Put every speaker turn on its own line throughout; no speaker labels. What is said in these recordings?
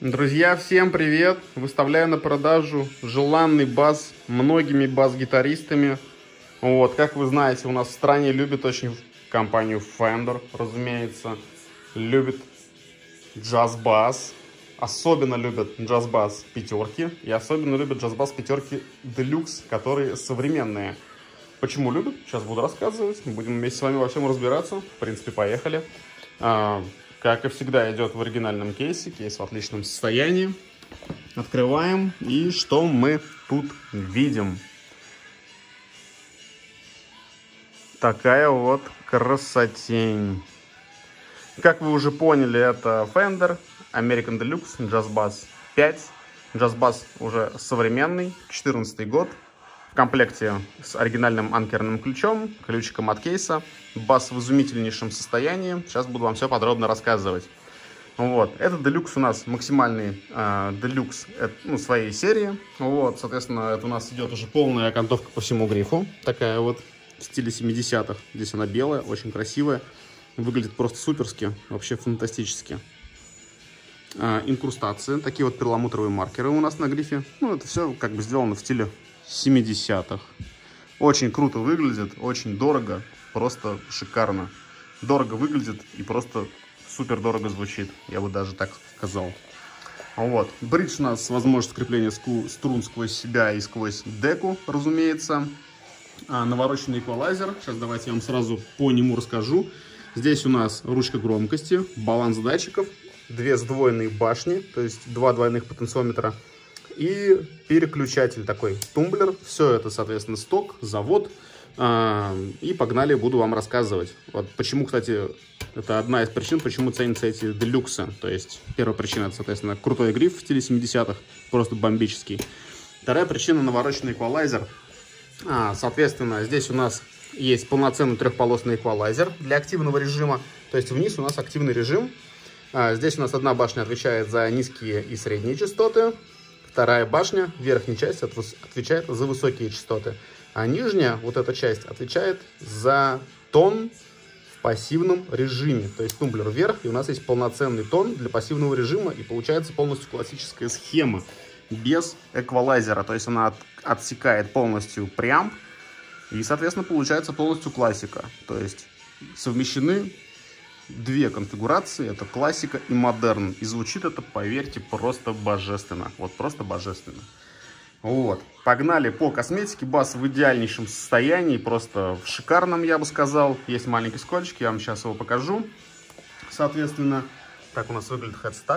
Друзья, всем привет! Выставляю на продажу желанный бас многими бас-гитаристами. Вот, как вы знаете, у нас в стране любят очень компанию Fender, разумеется. Любят джаз-бас. Особенно любят джаз-бас пятерки. И особенно любят джаз-бас пятерки Deluxe, которые современные. Почему любят? Сейчас буду рассказывать. Будем вместе с вами во всем разбираться. В принципе, поехали. Как и всегда, идет в оригинальном кейсе. Кейс в отличном состоянии. Открываем. И что мы тут видим? Такая вот красотень. Как вы уже поняли, это Fender American Deluxe Jazz Bass 5. Jazz Bass уже современный, 14 год. В комплекте с оригинальным анкерным ключом, ключиком от кейса. Бас в изумительнейшем состоянии. Сейчас буду вам все подробно рассказывать. Вот. Этот Deluxe у нас максимальный Deluxe своей серии. Вот. Соответственно, это у нас идет уже полная окантовка по всему грифу. Такая вот в стиле 70-х. Здесь она белая, очень красивая. Выглядит просто суперски, вообще фантастически. Инкрустации, такие вот перламутровые маркеры у нас на грифе. Ну, это все как бы сделано в стиле 70-х. Очень круто выглядит, очень дорого, просто шикарно. Дорого выглядит и просто супер дорого звучит, я бы даже так сказал. Вот. Бридж у нас с возможностью крепления струн сквозь себя и сквозь деку, разумеется. Навороченный эквалайзер. Сейчас давайте я вам сразу по нему расскажу. Здесь у нас ручка громкости, баланс датчиков, две сдвоенные башни, то есть два двойных потенциометра. И переключатель такой, тумблер. Все это, соответственно, сток, завод. И погнали, буду вам рассказывать. Вот почему, кстати, это одна из причин, почему ценятся эти делюксы. То есть, первая причина, это, соответственно, крутой гриф в стиле 70-х, просто бомбический. Вторая причина — навороченный эквалайзер. Соответственно, здесь у нас есть полноценный трехполосный эквалайзер для активного режима. То есть, вниз у нас активный режим. Здесь у нас одна башня отвечает за низкие и средние частоты. Вторая башня, верхняя часть, отвечает за высокие частоты. А нижняя, вот эта часть, отвечает за тон в пассивном режиме. То есть тумблер вверх, и у нас есть полноценный тон для пассивного режима. И получается полностью классическая схема, без эквалайзера. То есть она отсекает полностью преамп. И, соответственно, получается полностью классика. То есть совмещены две конфигурации, это классика и модерн. И звучит это, поверьте, просто божественно. Вот просто божественно. Вот. Погнали по косметике. Бас в идеальнейшем состоянии, просто в шикарном, я бы сказал. Есть маленький скольчик, я вам сейчас его покажу. Соответственно, так у нас выглядит хедстак.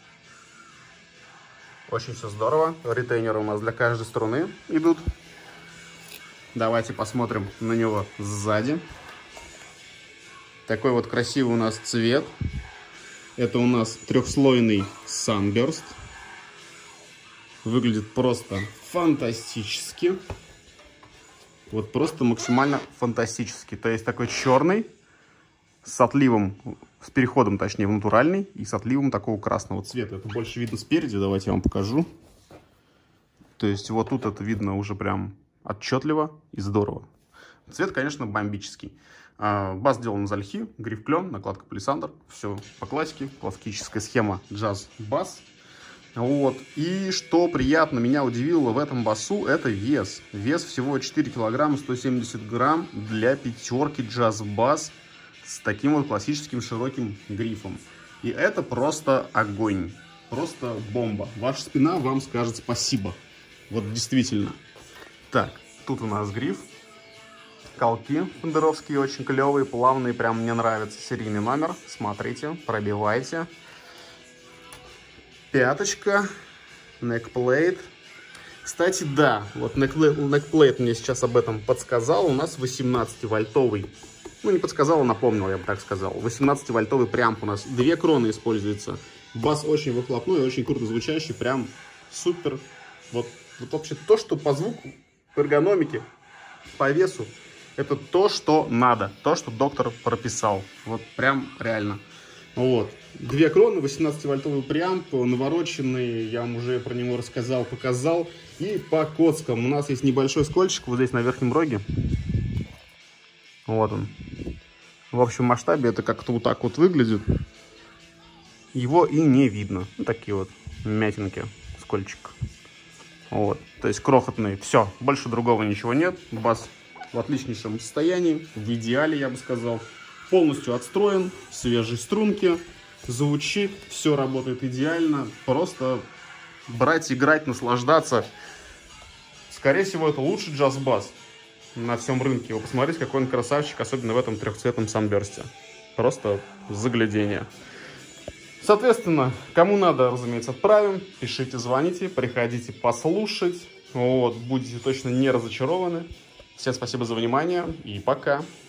Очень все здорово. Ретейнеры у нас для каждой струны идут. Давайте посмотрим на него сзади. Такой вот красивый у нас цвет. Это у нас трехслойный Sunburst. Выглядит просто фантастически. Вот просто максимально фантастически. То есть такой черный с отливом, с переходом, точнее, в натуральный и с отливом такого красного цвета. Это больше видно спереди. Давайте я вам покажу. То есть вот тут это видно уже прям отчетливо и здорово. Цвет, конечно, бомбический. Бас сделан из ольхи, гриф клен, накладка палисандр. Все по классике, классическая схема джаз-бас. Вот. И что приятно меня удивило в этом басу, это вес. Вес всего 4 килограмма 170 грамм для пятерки джаз-бас с таким вот классическим широким грифом. И это просто огонь. Просто бомба. Ваша спина вам скажет спасибо. Вот действительно. Так, тут у нас гриф. Колки фендеровские очень клевые, плавные, прям мне нравится. Серийный номер, смотрите, пробивайте. Пяточка, neckplate. Кстати, да, вот neckplate мне сейчас об этом подсказал. У нас 18-вольтовый, ну не подсказал, а напомнил, я бы так сказал. 18-вольтовый преамп у нас, 2 кроны используется. Бас очень выхлопной, очень круто звучащий, прям супер. Вот вообще то, что по звуку, по эргономике, по весу, это то, что надо, то, что доктор прописал. Вот прям реально. Вот. 2 кроны, 18-вольтовый преамп, навороченный, я вам уже про него рассказал, показал. И по коцкам у нас есть небольшой скольчик вот здесь на верхнем роге. Вот он. В общем масштабе это как-то вот так вот выглядит. Его и не видно. Вот такие вот мятинки, скольчик. Вот, то есть крохотный. Все, больше другого ничего нет. Бас в отличнейшем состоянии, в идеале, я бы сказал. Полностью отстроен, свежие струнки, звучит, все работает идеально. Просто брать, играть, наслаждаться. Скорее всего, это лучший джаз-бас на всем рынке. Вы посмотрите, какой он красавчик, особенно в этом трехцветном санберсте. Просто заглядение. Соответственно, кому надо, разумеется, отправим. Пишите, звоните, приходите послушать. Вот, будете точно не разочарованы. Всем спасибо за внимание и пока.